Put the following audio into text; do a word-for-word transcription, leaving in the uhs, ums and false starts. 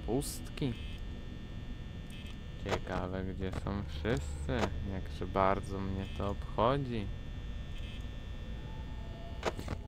pustki. Ciekawe, gdzie są wszyscy. Jakże bardzo mnie to obchodzi.